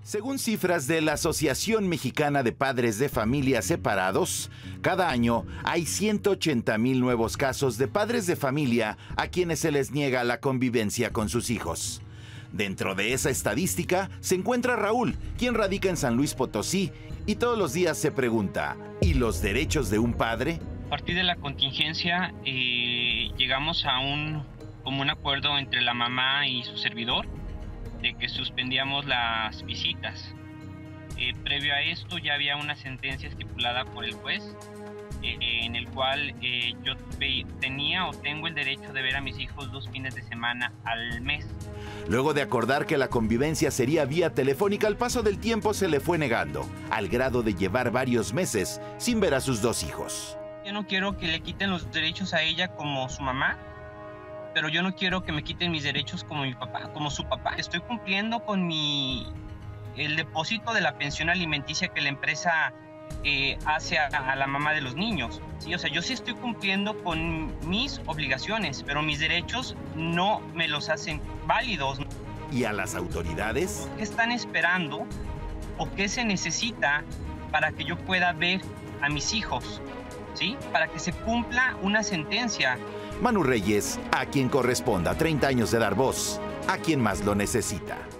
Según cifras de la Asociación Mexicana de Padres de Familia Separados, cada año hay 180,000 nuevos casos de padres de familia a quienes se les niega la convivencia con sus hijos. Dentro de esa estadística se encuentra Raúl, quien radica en San Luis Potosí y todos los días se pregunta, ¿y los derechos de un padre? A partir de la contingencia llegamos a un acuerdo entre la mamá y su servidor de que suspendíamos las visitas. Previo a esto ya había una sentencia estipulada por el juez en el cual yo tenía o tengo el derecho de ver a mis hijos 2 fines de semana al mes. Luego de acordar que la convivencia sería vía telefónica, al paso del tiempo se le fue negando, al grado de llevar varios meses sin ver a sus 2 hijos. Yo no quiero que le quiten los derechos a ella como su mamá, pero yo no quiero que me quiten mis derechos como mi papá, como su papá. Estoy cumpliendo con el depósito de la pensión alimenticia que la empresa hace a la mamá de los niños. ¿Sí? O sea, yo sí estoy cumpliendo con mis obligaciones, pero mis derechos no me los hacen válidos. ¿Y a las autoridades? ¿Qué están esperando o qué se necesita para que yo pueda ver a mis hijos? ¿Sí? Para que se cumpla una sentencia. Manu Reyes, a quien corresponda 30 años de dar voz a quien más lo necesita.